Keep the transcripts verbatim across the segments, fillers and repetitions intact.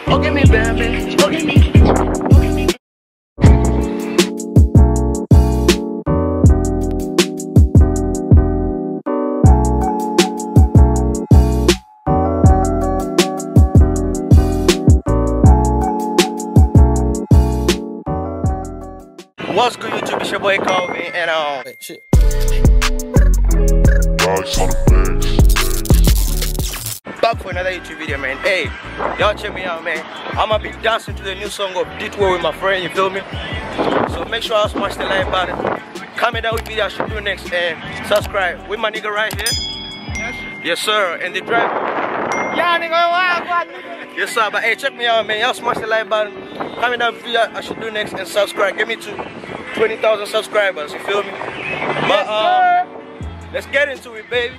Oh, give me, baby. Oh, give me. Oh, give me. What's good, YouTube? It's your boy Calvin, and um, wait, shit. Back for another YouTube video, man. Hey, y'all check me out, man. I'ma be dancing to the new song of Detour with my friend. You feel me? So make sure y'all smash the like button. Comment down what video I should do next, and subscribe. With my nigga right here. Yes, yes sir. And the driver. Yeah, nigga. Yes, sir. But hey, check me out, man. Y'all smash the like button. Comment down what video I should do next, and subscribe. Get me to twenty thousand subscribers. You feel me? But uh, let's get into it, baby.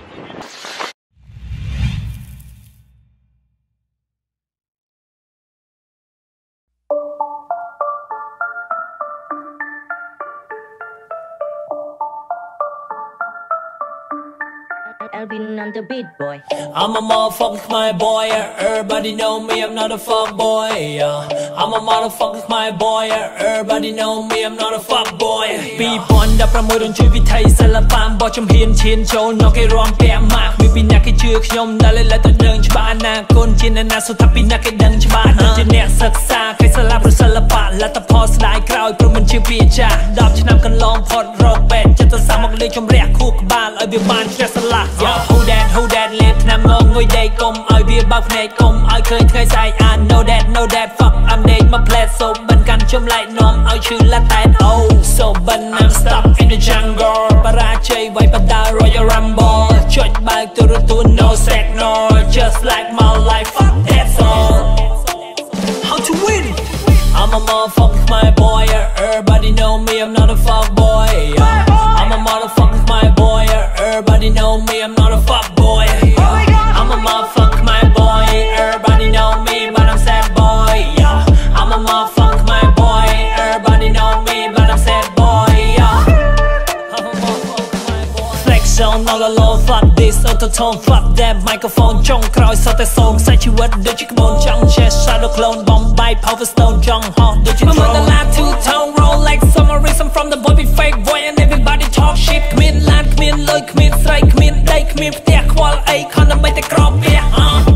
Alvin on the beat, boy. I'm a motherfucker, my boy. Everybody know me, I'm not a fuck boy. I'm a motherfucker, my boy. Everybody know me, I'm not a fuck boy. People on the promote on T V Thai, Salapam, Botcham Hin, Chin, Joe, Knock it wrong, Pam, Mark, Maybe Naki Chuk, Yom, Dale, let the Dunch Bana, Kunchin, and Naso Tapi Naki Dunch Bana, Jeanette Saksa, Kaisala, Salapa, let the post like crowd, Proman Chipicha, Dodge Nakan Long Pot, Rock Bed, Jetta Samak Lichum Rea Cook, Bal, I be Ban, Tresala. Who that, who that live, Nam Ngong, Ngoi Day, Kom, I be about Nate, Kom, I could Thai Sai, I know that, know that, fuck, I'm Nate, my plate, so Ban Can Chum Light, Nom, I shoot like that, oh, so Ban, I'm stuck in the jungle, Parache, Wipe a die, Royal Rumble, Church back to the tune, no sec, no, just like my life, fuck, that's all. How to win? I'm a motherfucker, my boy, everybody know me, I'm not a fuck boy, I'm a motherfucker, my boy, everybody know me, I'm not a fuck boy. I'm a motherfucker, my boy, everybody know me, but I'm sad boy. I'm a motherfucker, my boy, everybody know me, but I'm sad boy. I'm a motherfucker, my boy. Flex zone all alone, fuck this, auto-tone, fuck that microphone, Chong Croy, so the song, say you what, do you come on, Chong Chess, Shadow Clone, Bombay, Power Stone, Jong Hot, do you throw? I'm on the line, two-tone, roll like summer reason from the boy, be fake boy, and everybody talk shit, come in, land, come in, look, come in, strike, come in, day, come in, take, wall, a con, and make the crop, yeah, uh,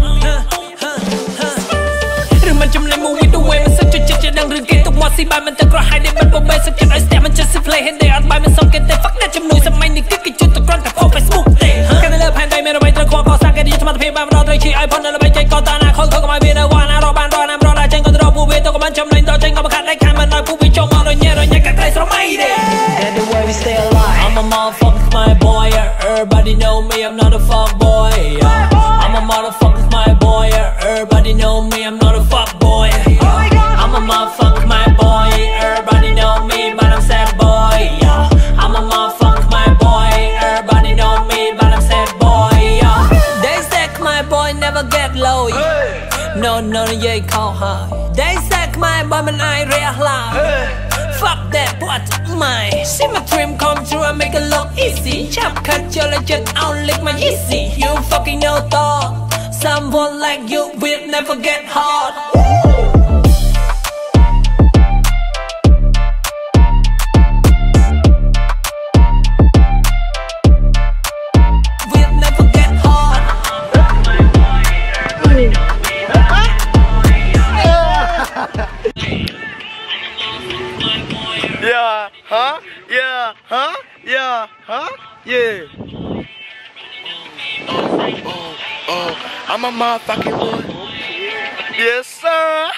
Jum like movie the way, such a judge, and I'm get to Mossy by my girl, hide it, but boy, such a stem and just play, and they are by my song, get the fuck that you know, some money, kick it to the front of Facebook. Can I love hand, I made a way to walk, or get it to my paper, I'm not reaching, I put on the way, got down, I call my winner, one, I rob and run, I'm brought, I think of the rope, we talk about jump line, dodging of a cat like Cameron, I put me chong on, and yet, and you can place from my day. And the way we stay alive. I'm a motherfucker, my boy, everybody know me, I'm not a fuck boy. I'm a motherfucker, my boy, everybody know me, I'm not a fuck boy. I'm a motherfucker, my boy, everybody know me, but I'm sad boy. I'm a motherfucker, my boy, everybody know me, but I'm sad boy. They sack my boy never get low. No, no, yeah, call high. They sack my boy, man, I realize. Fuck that, what my see my dream come true, I make it look easy. Chop cut your legend, I'll lick my easy. You fucking know thought someone like you will never get hard. Yeah, huh? Yeah, huh? Yeah, huh? Yeah. Oh, oh, oh, I'm a motherfucking boy. Yes, sir.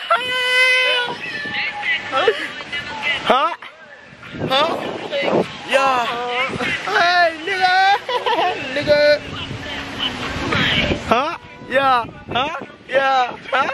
Huh? Huh? Yeah. Hey, nigga. Nigga. Huh? Yeah, huh? Yeah, huh?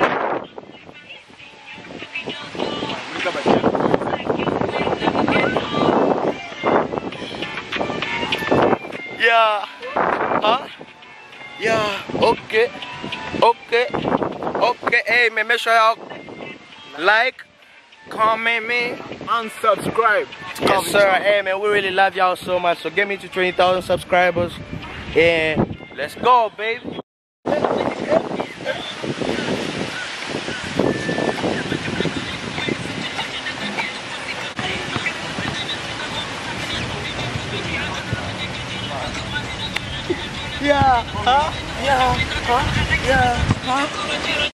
Yeah, huh? Yeah, okay, okay, okay. Hey, man, make sure y'all like, comment me, and subscribe. Yes, sir. Hey, man, we really love y'all so much. So get me to twenty thousand subscribers, and let's go, baby. Yeah, huh? Yeah, huh? Yeah, huh?